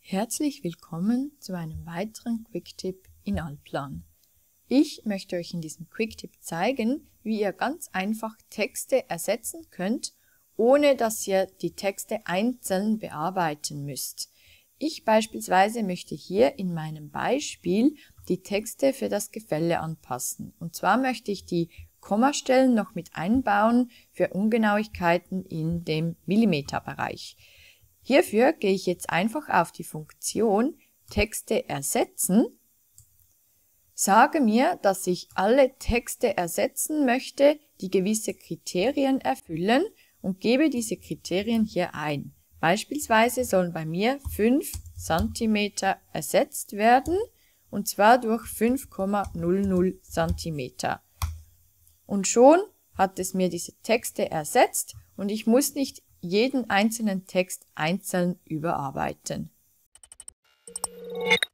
Herzlich willkommen zu einem weiteren Quicktip in Allplan. Ich möchte euch in diesem Quicktip zeigen, wie ihr ganz einfach Texte ersetzen könnt, ohne dass ihr die Texte einzeln bearbeiten müsst. Ich beispielsweise möchte hier in meinem Beispiel die Texte für das Gefälle anpassen. Und zwar möchte ich die Kommastellen noch mit einbauen für Ungenauigkeiten in dem Millimeterbereich. Hierfür gehe ich jetzt einfach auf die Funktion Texte ersetzen, sage mir, dass ich alle Texte ersetzen möchte, die gewisse Kriterien erfüllen und gebe diese Kriterien hier ein. Beispielsweise sollen bei mir 5 cm ersetzt werden, und zwar durch 5,00 cm. Und schon hat es mir diese Texte ersetzt und ich muss nicht jeden einzelnen Text einzeln überarbeiten.